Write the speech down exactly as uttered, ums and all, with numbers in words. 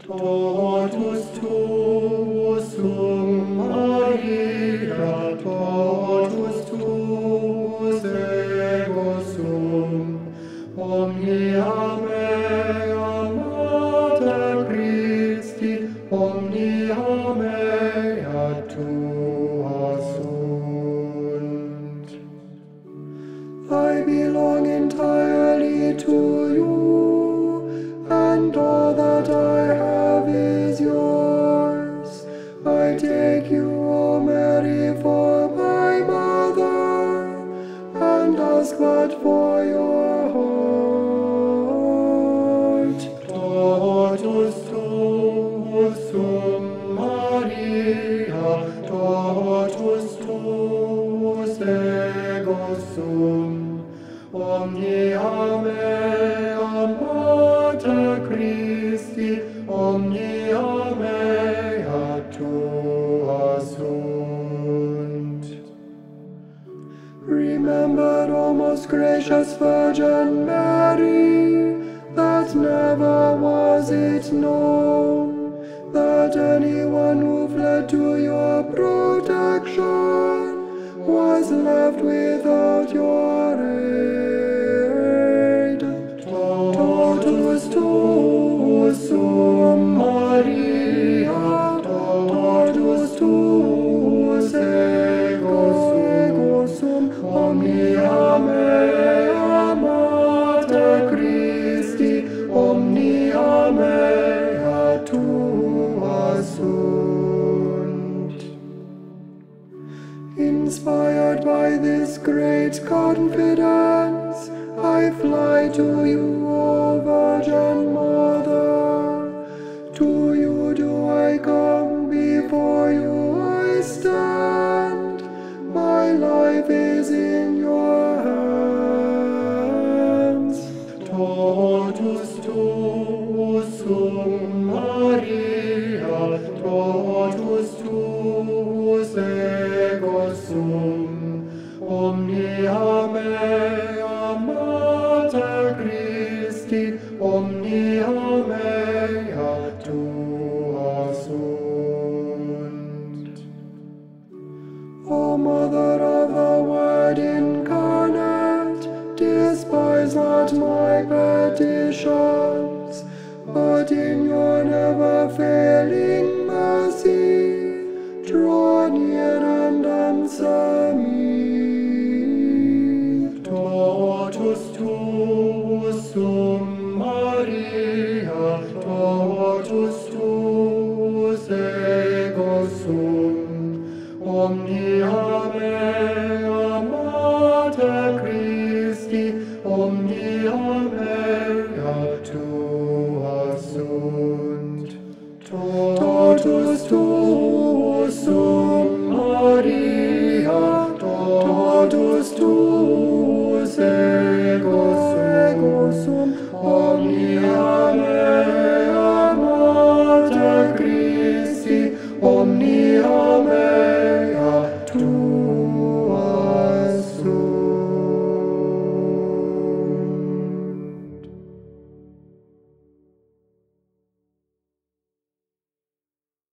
Totus Tuus Maria, Totus Tuus ego sum, omnia mea Mater Christi, omnia mea tua sunt. I belong entirely to you, and all that I have is yours. I take you, O Mary, for my mother, and ask but for your heart. Totus Tuus Maria, Totus Tuus ego sum, omnia mea Mater Christi, omnia mea tua sunt. Remember, O most gracious Virgin Mary, that never was it known that anyone who fled to your protection was left without your aid. Totus Tuus Maria, Totus Tuus ego sum, omnia mea Mater Christi, omnia mea tua sunt. Inspired by this great confidence, I fly to you, O Virgin Mother. To you do I come, before you I stand. My life is in your hands. Totus Tuus Maria, Totus Tuus ego sum, omnia mea Mater Christi, omnia mea tua sunt. O Mother of the Word incarnate, despise not my petitions, but in your never-failing mercy, draw near and answer me. Totus Tuus Maria, Totus Tuus ego sum, omnia mea Mater Christi, omnia mea tua sunt. Totus Tuus